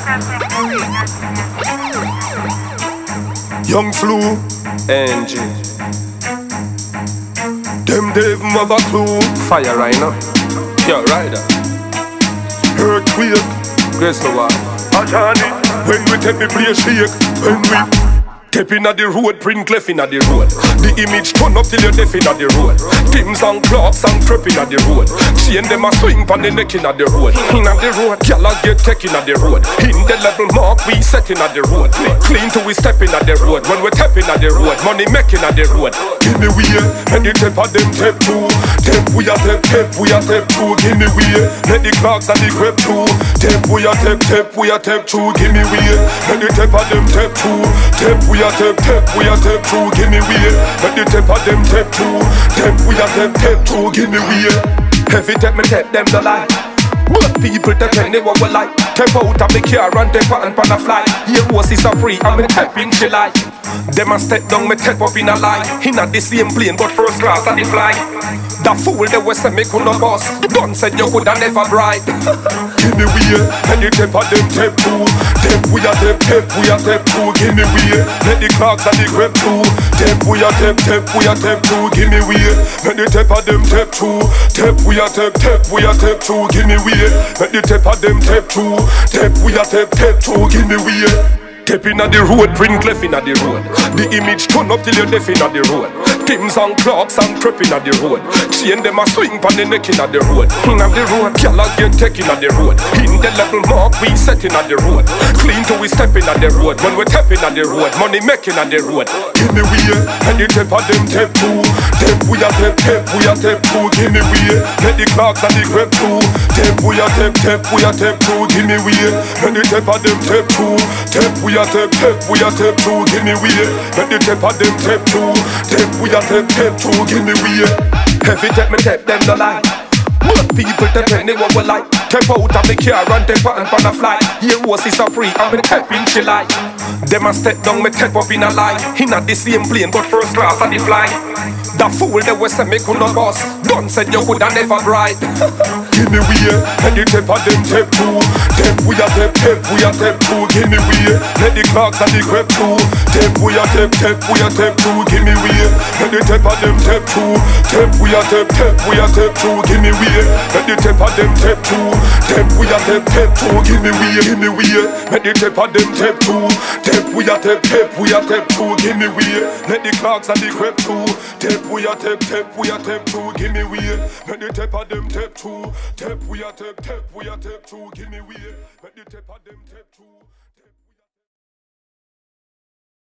Young Flu, NG. Them Dave have a clue. Fire Rhino, yo rider. Earthquake, Grace the Wall. Ajani, when we take the place shake. When we step inna the road, print clef inna the road. The image turn up till you're deaf inna the road. Tims and clocks and creep inna the road. Chain them a swing pon the neck inna the road. Inna the road, gyal a get tech inna the road. In the level mark we set inna the road. Clean till we step inna the road. When we tap inna the road, money make inna the road. Give me way, and the tap of them tap too. Tap we a tap we a tap too. Give me way, let the clocks and the creep too. Tap we a tap we a tap too. Give me way, and the tap of them tap too. Tap we a tap we a tap too. Give me way, and the tap of them tap too. Tap we a tap too. Give me way. Heavy tap me tap them the lie. But people that tell me what we like. Tap out of the car and tap and pan a fly. Here was is a free and me tap in July. Them a step down, me tap up in a line. Inna the same plane but first class and the fly. The fool they was say me could not boss. Done said you coulda never bride. Give me way, and the tap of them tap too. Tap we a tap too. Give me way, let the clocks and the grip too. Tap we a tap too. Give me way, and the tap of them tap too. Tap we a tap too. Give me way, and the tap of them tap too. Tap we a tap too. Give me way. Tap inna the road, print clef inna the road. The image turn up till you're deaf inna the road. Tims and clocks and creep inna the road. Chain them a swing pon the neck inna the road. Inna the road, gyal a get tech inna the road. In the level mark we set inna the road. Clean till we step inna the road. When we tap inna the road, money make inna the road. Give me way, and the tap of them tap too. Tap we a tap too. Give me way, let the clocks and the creep too. Tap we a tap too. Give me way, and the tap of them tap too. Tap we a tap too. Give me way, and the tap of them tap too. Tap we a tap too. Give me way. Heavy tap me tap them the line. But people that tell me what we like. Tap out of the car and tap and pan a fly. Here was is a free and me tap in July. Them a step down, me tap up in a line. Inna the same plane but first class and the fly. The fool they was say me could not boss. Done said you coulda never bride. Give me way, and the tap of them tap too. Tap we a tap too. Give me way, let the clocks and the creep too. Tap we a tap too. Give me way, and the tap of them tap too. Tap we a tap too. Give me way, and the tap of them tap too. Tap we a tap too. Give me way, and the tap of them tap too. Tap we a tap too. Give me way, let the clocks and the creep too. Tap we a tap too. Give me way, and the tap of them tap too. Tap we a tap too. Give me way, and the tap of them tap too.